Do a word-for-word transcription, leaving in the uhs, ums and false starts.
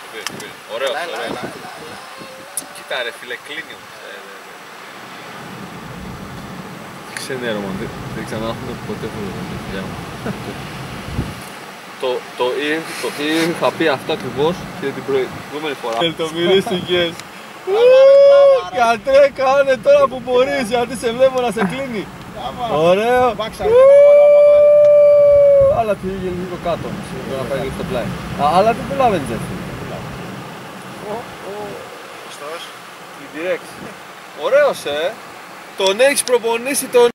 Ωραίος, ωραίος. Κοίτα ρε φίλε, κλείνει όμως. Ξένοι Ρωμαν, δεν ξανάρχονται ποτέ δουλειά μου. Το είχα πει αυτό ακριβώς και την προηγούμενη φορά. Λεπτομερίστηκες. Κατρέ, κάνε τώρα που μπορείς, γιατί σε βλέπω να σε κλείνει. Ωραίο. Αλλά πήγε λίγο κάτω όμως, να πάει λίγο στο πλάι. Αλλά τι προλάβαινες έτσι. Χριστός. Την direct. Ωραίος, ε. Τον έχεις προπονήσει τον